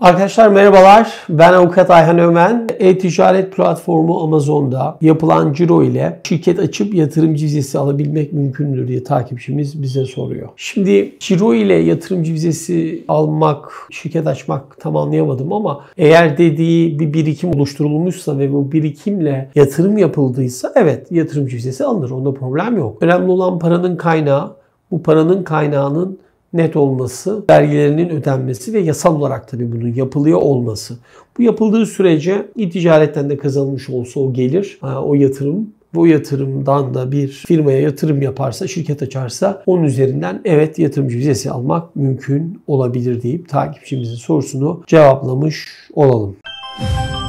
Arkadaşlar merhabalar. Ben Avukat Ayhan Ömen. E-ticaret platformu Amazon'da yapılan ciro ile şirket açıp yatırımcı vizesi alabilmek mümkün müdür diye takipçimiz bize soruyor. Şimdi ciro ile yatırımcı vizesi almak, şirket açmak tam anlayamadım ama eğer dediği bir birikim oluşturulmuşsa ve bu birikimle yatırım yapıldıysa evet yatırımcı vizesi alınır. Onda problem yok. Önemli olan paranın kaynağı. Bu paranın kaynağının net olması, vergilerinin ödenmesi ve yasal olarak tabii bunun yapılıyor olması. Bu yapıldığı sürece ticaretten de kazanılmış olsa o gelir, o yatırım. Bu yatırımdan da bir firmaya yatırım yaparsa, şirket açarsa onun üzerinden evet yatırımcı vizesi almak mümkün olabilir deyip takipçimizin sorusunu cevaplamış olalım.